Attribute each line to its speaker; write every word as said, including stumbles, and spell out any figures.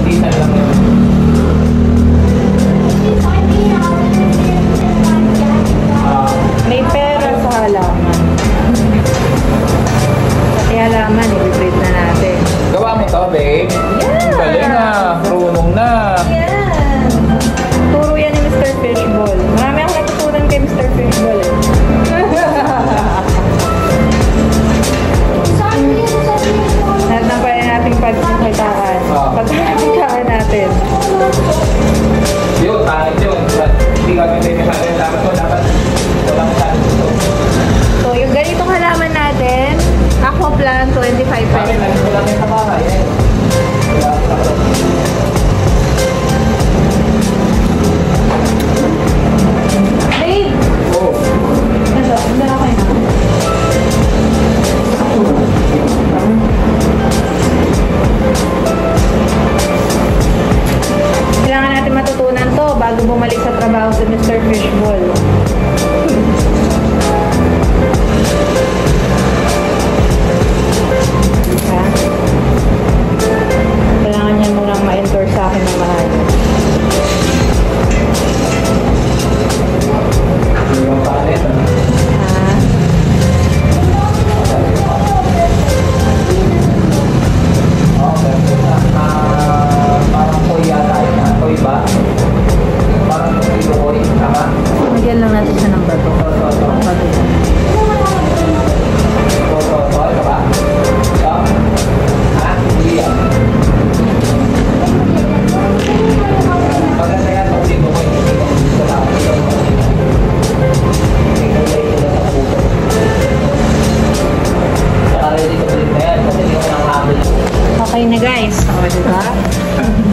Speaker 1: Isa lang yun. Uh,
Speaker 2: May pera sa halaman. Pati halaman, i-breed na natin.
Speaker 1: gawa mo to, babe?
Speaker 2: Yeah!
Speaker 1: Galing na. Runong na.
Speaker 2: Yan! Turo yan ni Mister Fishball. Marami akong natutunan kay Mister Fishball eh. Lahat ng pwede nating pagkakitaan.
Speaker 1: Oh.
Speaker 2: Pagkakitaan natin.
Speaker 1: Yun, tangit yun. Hindi kami pwede sa atin. Dapat mo, dapat walang sa atin.
Speaker 2: So, yung ganitong halaman natin, Aqua Plant, twenty-five
Speaker 1: Bakit?
Speaker 2: pesos.
Speaker 1: Alis ko lang yung sa bahay eh.
Speaker 2: Babe!
Speaker 1: Oh.
Speaker 2: Ito, hindi na kayo na. Kailangan natin matutunan to bago bumalik sa trabaho si Mister Fishball. Ha? Kailangan niya munang ma-endorse sa akin ng mahal.
Speaker 1: Yung palit.
Speaker 2: Ha?
Speaker 1: Ah, parang koy yata yun. ah. Koy ba? Parang ito koy. Tama?
Speaker 2: Magyan lang natin siya ng bato.
Speaker 1: Ito, ito, ito.
Speaker 2: Bato yan.
Speaker 1: Ito, ito, ito. Ito ba? Ito? Ha? Hindi yan. Maganda yan. Pag dito koy. Ito lang. Ito lang. Ito lang. Ito lang. Saka ready to print na yan. Kasi hindi ko nang habol.
Speaker 2: Okay na guys. O, diba?